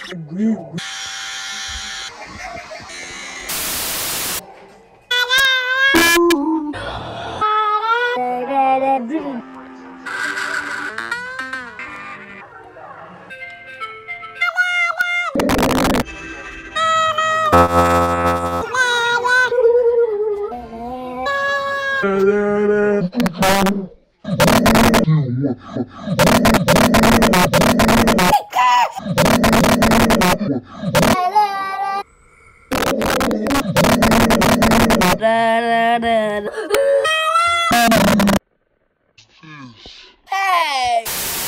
Hey!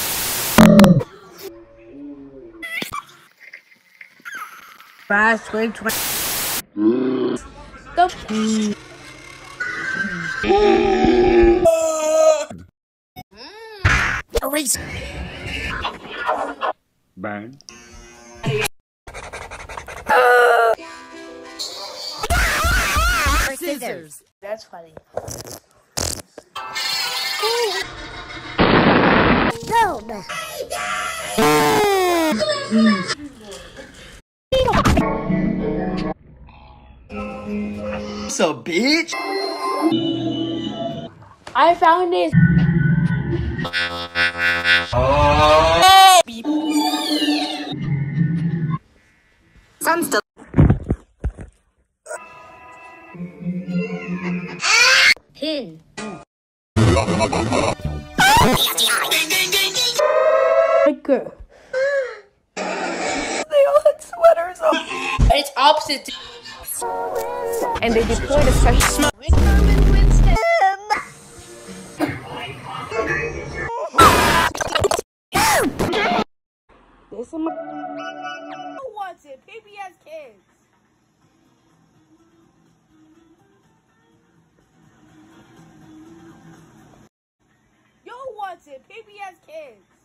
Fast 2020. The erase. Bang. Scissors. That's funny. No. So, bitch. I found this. Sun's still. Pin. Like They all had sweaters on. it's opposite. And they deployed a special. There's some. Who wants it? PBS Kids. Yo wants it? PBS Kids.